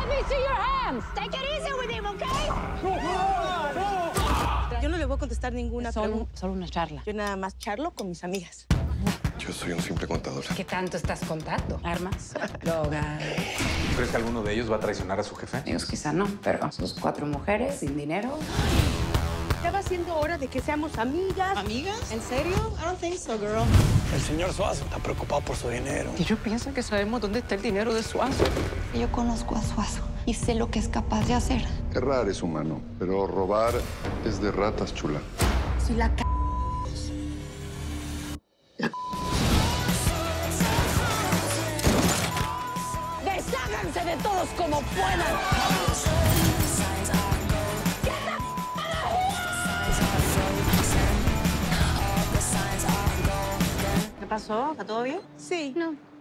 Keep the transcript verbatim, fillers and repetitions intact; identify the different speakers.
Speaker 1: Let me see your hands. Take it easy with him, okay?
Speaker 2: Yo no le voy a contestar ninguna
Speaker 1: Solo,
Speaker 2: pregunta.
Speaker 1: solo una charla.
Speaker 2: Yo nada más charlo con mis amigas.
Speaker 3: Yo soy un simple contador.
Speaker 1: ¿Qué tanto estás contando? ¿Armas? Drogas.
Speaker 4: ¿Crees que alguno de ellos va a traicionar a su jefe?
Speaker 1: Ellos quizá no, pero sus cuatro mujeres sin dinero.
Speaker 2: Ya va siendo hora de que seamos amigas.
Speaker 5: ¿Amigas?
Speaker 2: ¿En serio? I don't think so, girl.
Speaker 6: El señor Suazo está preocupado por su dinero.
Speaker 5: Y yo pienso que sabemos dónde está el dinero de Suazo.
Speaker 7: Yo conozco a Suazo y sé lo que es capaz de hacer.
Speaker 3: Errar es humano, pero robar es de ratas, chula.
Speaker 2: Si la c...
Speaker 1: ¡Desháganse de todos como puedan!
Speaker 2: ¿Qué pasó? ¿Está todo bien?
Speaker 7: Sí.
Speaker 1: No.